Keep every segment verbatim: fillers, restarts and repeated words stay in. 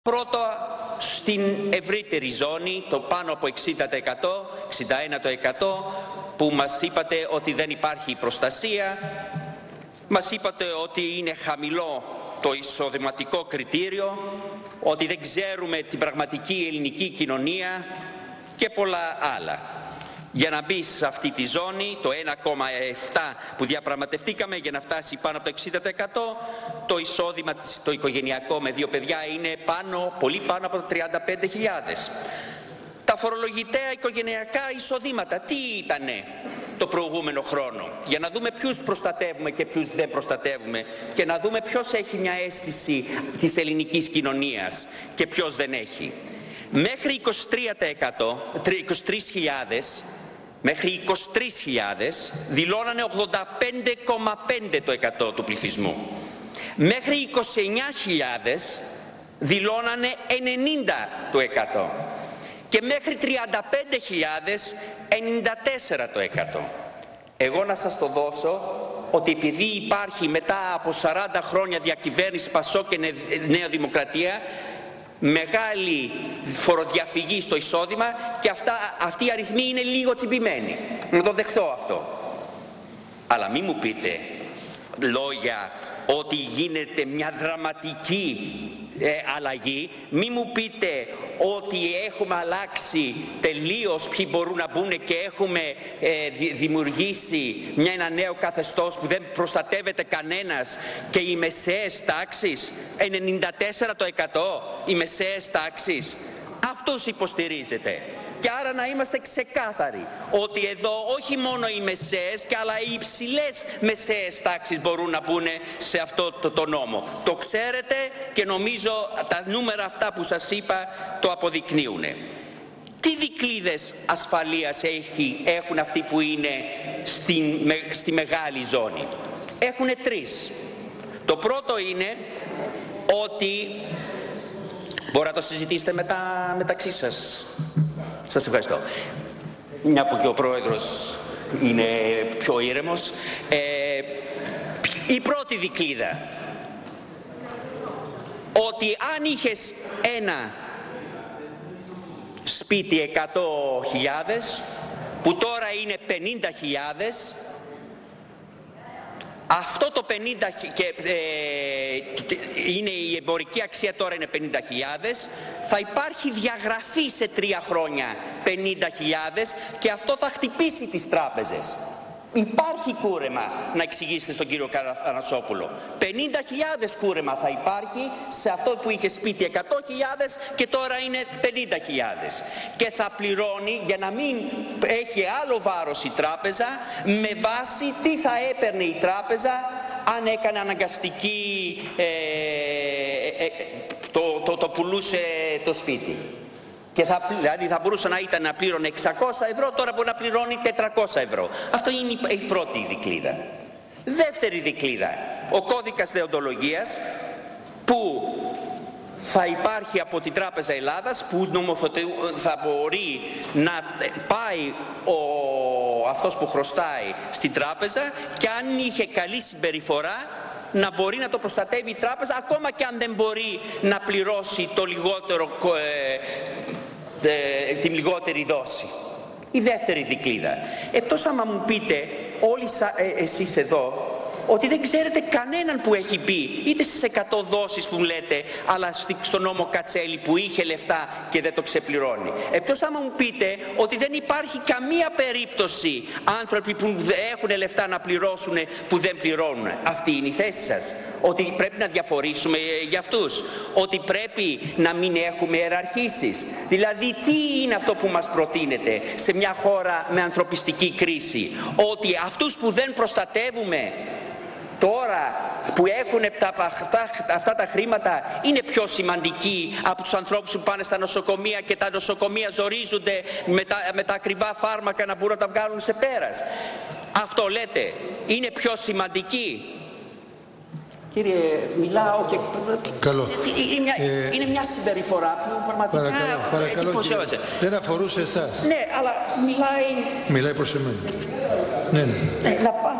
Πρώτο, στην ευρύτερη ζώνη, το πάνω από εξήντα τοις εκατό, εξήντα ένα τοις εκατό, που μας είπατε ότι δεν υπάρχει προστασία, μας είπατε ότι είναι χαμηλό το εισοδηματικό κριτήριο, ότι δεν ξέρουμε την πραγματική ελληνική κοινωνία και πολλά άλλα. Για να μπει σε αυτή τη ζώνη, το ένα κόμμα επτά που διαπραγματευτήκαμε, για να φτάσει πάνω από το εξήντα τοις εκατό, το εισόδημα το οικογενειακό με δύο παιδιά είναι πάνω, πολύ πάνω από τριάντα πέντε χιλιάδες. Τα φορολογητέα οικογενειακά εισοδήματα, τι ήτανε το προηγούμενο χρόνο, για να δούμε ποιους προστατεύουμε και ποιους δεν προστατεύουμε και να δούμε ποιος έχει μια αίσθηση της ελληνικής κοινωνίας και ποιος δεν έχει. Μέχρι είκοσι τρία τοις εκατό, είκοσι τρεις χιλιάδες, μέχρι είκοσι τρεις χιλιάδες δηλώνανε ογδόντα πέντε κόμμα πέντε τοις εκατό του πληθυσμού. Μέχρι είκοσι εννιά χιλιάδες δηλώνανε ενενήντα τοις εκατό. Και μέχρι τριάντα πέντε χιλιάδες ενενήντα τέσσερα τοις εκατό. Εγώ να σας το δώσω ότι επειδή υπάρχει μετά από σαράντα χρόνια διακυβέρνηση Πασόκ και Νέα Δημοκρατία μεγάλη φοροδιαφυγή στο εισόδημα και αυτά, αυτοί οι αριθμοί είναι λίγο τσιμπημένοι. Να το δεχτώ αυτό. Αλλά μη μου πείτε λόγια ότι γίνεται μια δραματική ε, αλλαγή. Μη μου πείτε ότι έχουμε αλλάξει τελείως ποιοι μπορούν να μπουν και έχουμε ε, δημιουργήσει μια, ένα νέο καθεστώς που δεν προστατεύεται κανένας και οι μεσαίες τάξεις, ενενήντα τέσσερα τοις εκατό οι μεσαίες τάξεις, αυτούς υποστηρίζετε. Και άρα να είμαστε ξεκάθαροι ότι εδώ όχι μόνο οι μεσαίες και αλλά οι υψηλές μεσαίες τάξεις μπορούν να μπουν σε αυτό το, το νόμο. Το ξέρετε και νομίζω τα νούμερα αυτά που σας είπα το αποδεικνύουν. Τι δικλείδες ασφαλείας έχει, έχουν αυτοί που είναι στη, στη μεγάλη ζώνη? Έχουν τρεις. Το πρώτο είναι ότι μπορεί να το συζητήσετε μετα, μεταξύ σας. Σας ευχαριστώ. Μια που και ο πρόεδρος είναι πιο ήρεμος. Ε, η πρώτη δικλείδα. Ότι αν είχες ένα σπίτι εκατό χιλιάδες, που τώρα είναι πενήντα χιλιάδες, αυτό το πενήντα και ε, είναι η εμπορική αξία τώρα είναι πενήντα χιλιάδες, θα υπάρχει διαγραφή σε τρία χρόνια πενήντα χιλιάδες και αυτό θα χτυπήσει τις τράπεζες. Υπάρχει κούρεμα, να εξηγήσετε στον κύριο Καρανασόπουλο. πενήντα χιλιάδες κούρεμα θα υπάρχει σε αυτό που είχε σπίτι εκατό χιλιάδες και τώρα είναι πενήντα χιλιάδες. Και θα πληρώνει, για να μην έχει άλλο βάρος η τράπεζα, με βάση τι θα έπαιρνε η τράπεζα αν έκανε αναγκαστική, ε, ε, ε, το, το, το πουλούσε το σπίτι. Και θα, δηλαδή θα μπορούσε να ήταν να πλήρωνε εξακόσια ευρώ, τώρα μπορεί να πληρώνει τετρακόσια ευρώ. Αυτό είναι η πρώτη δικλείδα. Δεύτερη δικλείδα, ο κώδικας δεοντολογίας που θα υπάρχει από την Τράπεζα Ελλάδας, που θα μπορεί να πάει ο, αυτός που χρωστάει στην τράπεζα και αν είχε καλή συμπεριφορά να μπορεί να το προστατεύει η τράπεζα, ακόμα και αν δεν μπορεί να πληρώσει το λιγότερο, ε, ε, την λιγότερη δόση. Η δεύτερη δικλείδα. Εκτός άμα μου πείτε όλοι ε, εσείς εδώ ότι δεν ξέρετε κανέναν που έχει μπει είτε στις εκατό δόσεις που λέτε, αλλά στον νόμο Κατσέλη που είχε λεφτά και δεν το ξεπληρώνει. Εκτός άμα μου πείτε ότι δεν υπάρχει καμία περίπτωση άνθρωποι που έχουν λεφτά να πληρώσουν που δεν πληρώνουν. Αυτή είναι η θέση σας. Ότι πρέπει να διαφορήσουμε για αυτούς. Ότι πρέπει να μην έχουμε ιεραρχήσεις. Δηλαδή τι είναι αυτό που μας προτείνεται σε μια χώρα με ανθρωπιστική κρίση? Ότι αυτούς που δεν προστατεύουμε τώρα που έχουν τα, αυτά, αυτά τα χρήματα είναι πιο σημαντικοί από τους ανθρώπους που πάνε στα νοσοκομεία και τα νοσοκομεία ζορίζονται με τα, με τα ακριβά φάρμακα να μπορούν να τα βγάλουν σε πέρας. Αυτό λέτε, είναι πιο σημαντικοί? Κύριε, μιλάω και... Καλό. Είναι μια, ε... είναι μια συμπεριφορά που πραγματικά παρακαλώ, παρακαλώ, εντυπωσιάζει. Δεν αφορούσε εσάς. Ναι, αλλά μιλάει... Μιλάει προς εμένα. Ναι, ναι. ναι να,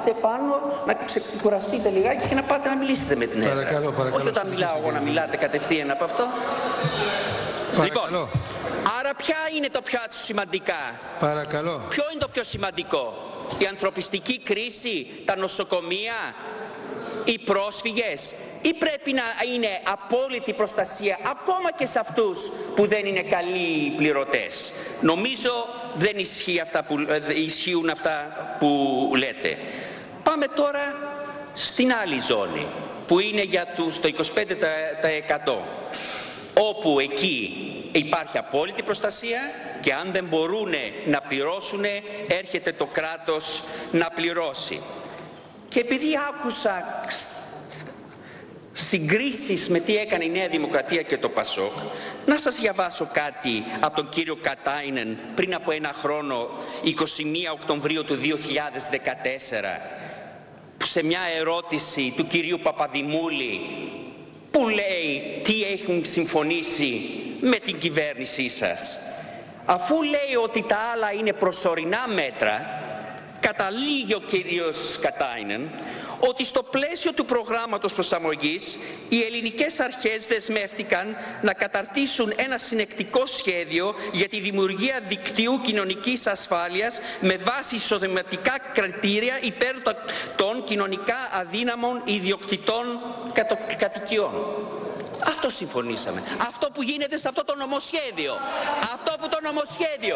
κάθετε πάνω, να ξεκουραστείτε λιγάκι και να πάτε να μιλήσετε με την έδρα. Παρακαλώ, παρακαλώ. Όχι όταν μιλάω εγώ να μιλάτε κατευθείαν από αυτό. Παρακαλώ. Λοιπόν, άρα ποια είναι το πιο σημαντικά? Παρακαλώ. Ποιο είναι το πιο σημαντικό? Η ανθρωπιστική κρίση, τα νοσοκομεία, οι πρόσφυγες, ή πρέπει να είναι απόλυτη προστασία ακόμα και σε αυτούς που δεν είναι καλοί πληρωτές? Νομίζω δεν ισχύει αυτά που, ισχύουν αυτά που λέτε. Πάμε τώρα στην άλλη ζώνη που είναι για τους, το είκοσι πέντε τοις εκατό, όπου εκεί υπάρχει απόλυτη προστασία και αν δεν μπορούν να πληρώσουν, έρχεται το κράτος να πληρώσει. Και επειδή άκουσα συγκρίσεις με τι έκανε η Νέα Δημοκρατία και το Πασόκ, να σας διαβάσω κάτι από τον κύριο Κατάινεν πριν από ένα χρόνο, εικοστή πρώτη Οκτωβρίου του δύο χιλιάδες δεκατέσσερα, σε μια ερώτηση του κυρίου Παπαδημούλη, που λέει τι έχουν συμφωνήσει με την κυβέρνησή σας. Αφού λέει ότι τα άλλα είναι προσωρινά μέτρα, καταλήγει ο κύριος Κατάινεν ότι στο πλαίσιο του προγράμματος προσαρμογής οι ελληνικές αρχές δεσμεύτηκαν να καταρτήσουν ένα συνεκτικό σχέδιο για τη δημιουργία δικτύου κοινωνικής ασφάλειας με βάση ισοδηματικά κριτήρια υπέρ των κοινωνικά αδύναμων ιδιοκτητών κατοικιών. Αυτό συμφωνήσαμε. Αυτό που γίνεται σε αυτό το νομοσχέδιο. Αυτό που το νομοσχέδιο.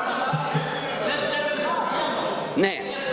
Ναι.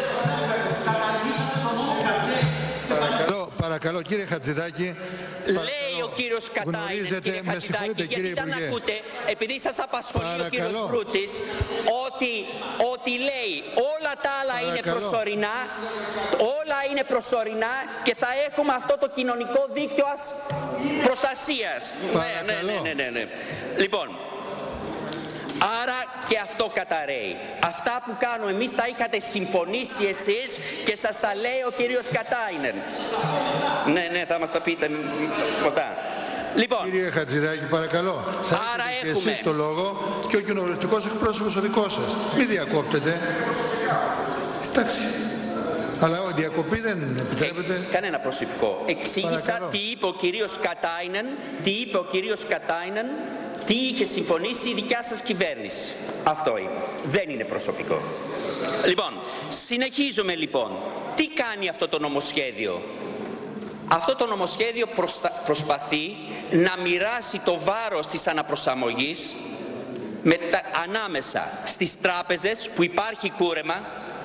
Παρακαλώ, παρακαλώ κύριε Χατζηδάκη. Λέει ο κύριος Κατάινεν, κύριε Χατζηδάκη, γιατί δεν ακούτε, επειδή σας απασχολεί παρακαλώ. Ο κύριος Βρούτσης, ότι, ότι λέει όλα τα άλλα παρακαλώ. Είναι προσωρινά, όλα είναι προσωρινά και θα έχουμε αυτό το κοινωνικό δίκτυο προστασίας. Ναι, ναι, ναι, ναι, ναι. Λοιπόν, άρα και αυτό καταραίει. Αυτά που κάνουμε εμείς τα είχατε συμφωνήσει εσείς και σας τα λέει ο κύριος Κατάινεν. Ναι, ναι, θα μας τα πείτε μετά. Λοιπόν, κύριε Χατζηδάκη, παρακαλώ. Θα άρα έχετε έχουμε. Και εσείς το λόγο και ο κοινοβουλευτικός εκπρόσωπος ο δικός σας. Μην διακόπτετε. Εντάξει. Αλλά ο διακοπή δεν επιτρέπεται. Ε, κανένα προσωπικό. Εξήγησα παρακαλώ. τι είπε ο κύριος Κατάινεν, τι είπε ο κύριος Κατάινεν, τι είχε συμφωνήσει η δικιά σας κυβέρνηση. Αυτό είπε. Δεν είναι προσωπικό. Λοιπόν, συνεχίζουμε λοιπόν. Τι κάνει αυτό το νομοσχέδιο? Αυτό το νομοσχέδιο προστα... προσπαθεί να μοιράσει το βάρος της αναπροσαρμογής με τα... ανάμεσα στις τράπεζες που υπάρχει κούρεμα,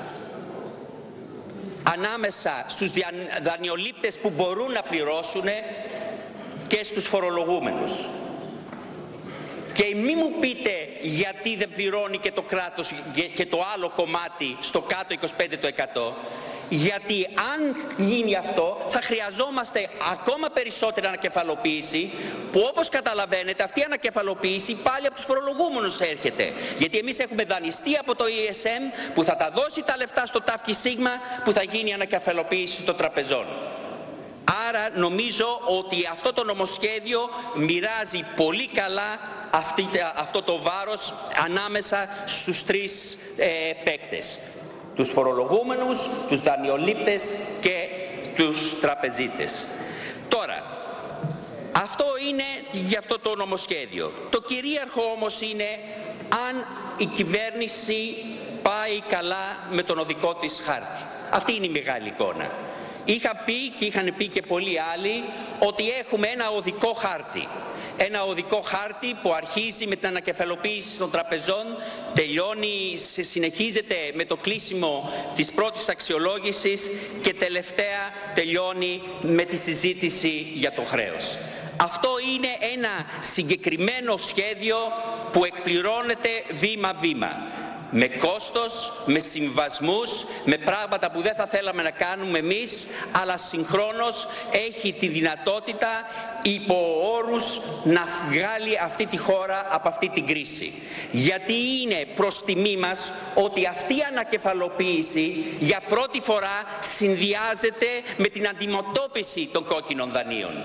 ανάμεσα στους δανειολήπτες που μπορούν να πληρώσουν και στους φορολογούμενους. Και μη μου πείτε γιατί δεν πληρώνει και το κράτος και το άλλο κομμάτι στο κάτω είκοσι πέντε τοις εκατό. Γιατί αν γίνει αυτό θα χρειαζόμαστε ακόμα περισσότερη ανακεφαλοποίηση, που όπως καταλαβαίνετε αυτή η ανακεφαλοποίηση πάλι από τους φορολογούμενους έρχεται. Γιατί εμείς έχουμε δανειστεί από το ι ες εμ που θα τα δώσει τα λεφτά στο ΤΑΦΚΙ ΣΥΓΜΑ που θα γίνει η ανακεφαλοποίηση των τραπεζών. Άρα νομίζω ότι αυτό το νομοσχέδιο μοιράζει πολύ καλά αυτή, αυτό το βάρος ανάμεσα στους τρεις ε, παίκτες. Τους φορολογούμενους, τους δανειολήπτες και τους τραπεζίτες. Τώρα, αυτό είναι για αυτό το νομοσχέδιο. Το κυρίαρχο όμως είναι αν η κυβέρνηση πάει καλά με τον οδικό της χάρτη. Αυτή είναι η μεγάλη εικόνα. Είχα πει και είχαν πει και πολλοί άλλοι ότι έχουμε ένα οδικό χάρτη. Ένα οδικό χάρτη που αρχίζει με την ανακεφαλοποίηση των τραπεζών, τελειώνει, συνεχίζεται με το κλείσιμο της πρώτης αξιολόγησης και τελευταία τελειώνει με τη συζήτηση για το χρέος. Αυτό είναι ένα συγκεκριμένο σχέδιο που εκπληρώνεται βήμα-βήμα. Με κόστος, με συμβασμούς, με πράγματα που δεν θα θέλαμε να κάνουμε εμείς, αλλά συγχρόνως έχει τη δυνατότητα υπό όρους να βγάλει αυτή τη χώρα από αυτή την κρίση. Γιατί είναι προς τιμή μας ότι αυτή η ανακεφαλοποίηση για πρώτη φορά συνδυάζεται με την αντιμετώπιση των κόκκινων δανείων.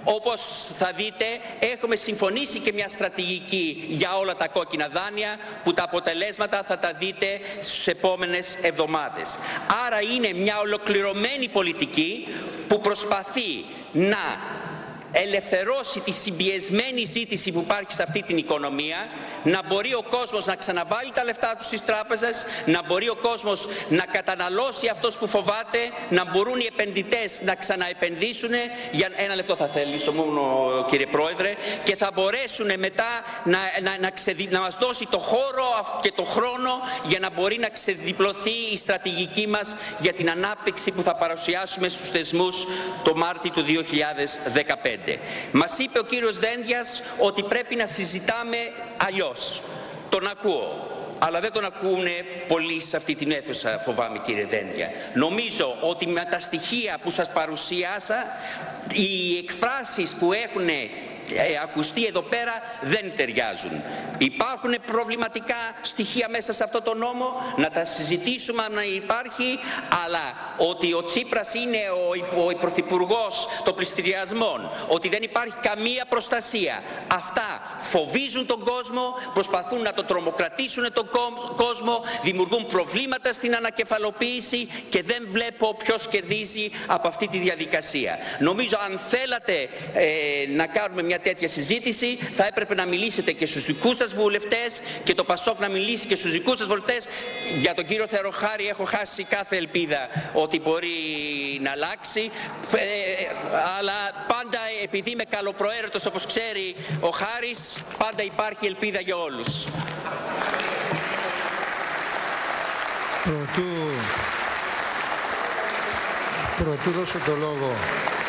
Όπως θα δείτε, έχουμε συμφωνήσει και μια στρατηγική για όλα τα κόκκινα δάνεια, που τα αποτελέσματα θα τα δείτε στις επόμενες εβδομάδες. Άρα είναι μια ολοκληρωμένη πολιτική που προσπαθεί να ελευθερώσει τη συμπιεσμένη ζήτηση που υπάρχει σε αυτή την οικονομία, να μπορεί ο κόσμος να ξαναβάλει τα λεφτά του στις τράπεζες, να μπορεί ο κόσμος να καταναλώσει αυτός που φοβάται, να μπορούν οι επενδυτές να ξαναεπενδύσουν. Για ένα λεπτό θα θέλησω μόνο, κύριε Πρόεδρε, και θα μπορέσουν μετά να, να, να, ξεδι... να μας δώσει το χώρο και το χρόνο για να μπορεί να ξεδιπλωθεί η στρατηγική μας για την ανάπτυξη που θα παρουσιάσουμε στους θεσμούς το Μάρτιο του δύο χιλιάδες δεκαπέντε. Μας είπε ο κύριος Δένδιας ότι πρέπει να συζητάμε αλλιώς. Τον ακούω, αλλά δεν τον ακούνε πολλοί σε αυτή την αίθουσα, φοβάμαι, κύριε Δένδια. Νομίζω ότι με τα στοιχεία που σας παρουσίασα, οι εκφράσεις που έχουν Ε, ακουστεί εδώ πέρα δεν ταιριάζουν. Υπάρχουν προβληματικά στοιχεία μέσα σε αυτό το νόμο, να τα συζητήσουμε αν υπάρχει, αλλά ότι ο Τσίπρας είναι ο, ο, ο πρωθυπουργός των πληστηριασμών, ότι δεν υπάρχει καμία προστασία, αυτά φοβίζουν τον κόσμο, προσπαθούν να τον τρομοκρατήσουν τον κόσμο, δημιουργούν προβλήματα στην ανακεφαλοποίηση και δεν βλέπω ποιος κερδίζει από αυτή τη διαδικασία. Νομίζω, αν θέλατε ε, να κάνουμε μια τέτοια συζήτηση, θα έπρεπε να μιλήσετε και στους δικούς σας βουλευτές και το Πασόκ να μιλήσει και στους δικούς σας βουλευτές. Για τον κύριο Θεοχάρη έχω χάσει κάθε ελπίδα ότι μπορεί να αλλάξει, ε, αλλά πάντα, επειδή είμαι καλοπροαίρετος, όπως ξέρει ο Χάρης, πάντα υπάρχει ελπίδα για όλους. Πρωτού, πρωτού δώσω το λόγο